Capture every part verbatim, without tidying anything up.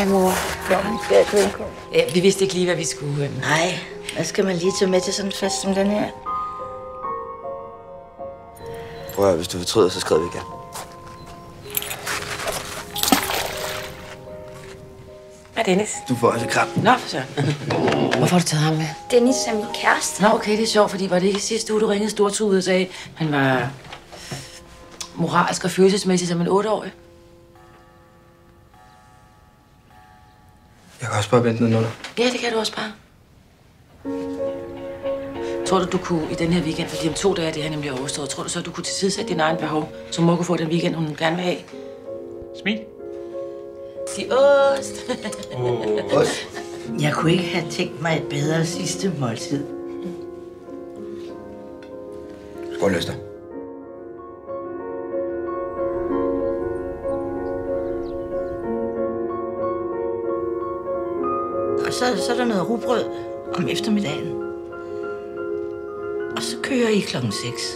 Hej, mor. Kom, skat, velkommen. Ja, vi vidste ikke lige, hvad vi skulle. Nej, hvad skal man lige tage med til sådan en fest som den her? Prøv at, hvis du fortryder, så skriver vi igen. Hej, Dennis. Du får også et kram. Nå, for så. Hvorfor har du taget ham med? Dennis er min kæreste. Nå, okay, det er sjovt, fordi var det ikke sidste uge, du ringede stortudet og sagde, han var moralsk og følelsesmæssig som en otteårig? Jeg kan også bare vente noget. Ja, det kan du også bare. Tror du, du kunne i den her weekend, fordi om to dage er det her nemlig overstået, tror du så, du kunne tilsidesætte din egen behov, så mor kunne få den weekend, hun gerne vil have? Smil. Sig ost. Oh, ost. Jeg kunne ikke have tænkt mig et bedre sidste måltid. Skål, Øster. Og så, så er der noget rugbrød om eftermiddagen. Og så kører I klokken seks.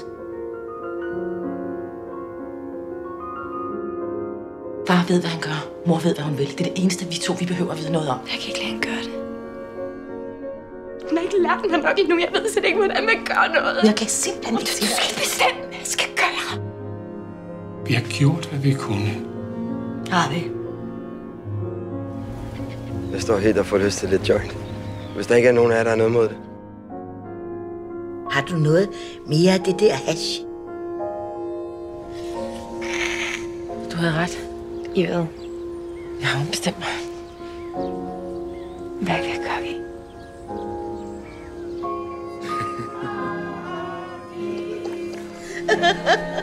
Far ved, hvad han gør. Mor ved, hvad hun vil. Det er det eneste, vi to vi behøver at vide noget om. Jeg kan ikke lade hende gøre det. Hun har ikke lært mig nok endnu. Jeg ved slet ikke, hvordan man gør noget. Jeg kan simpelthen ikke sige Du skal bestemme, hvad jeg skal gøre. Vi har gjort, hvad vi kunne. Har vi? Jeg står helt og får lyst til lidt joint. Hvis der ikke er nogen af jer, der er noget mod det. Har du noget mere af det der hash? Du havde ret. I ved. Jeg har bestemt mig. Hvad gør vi? Ha ha ha!